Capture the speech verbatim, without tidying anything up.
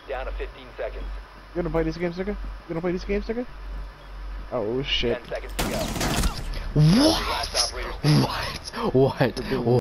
down to fifteen seconds. You gonna play this game, Sticker? You gonna play this game, Sticker? Oh shit. ten seconds to go. What? What? What?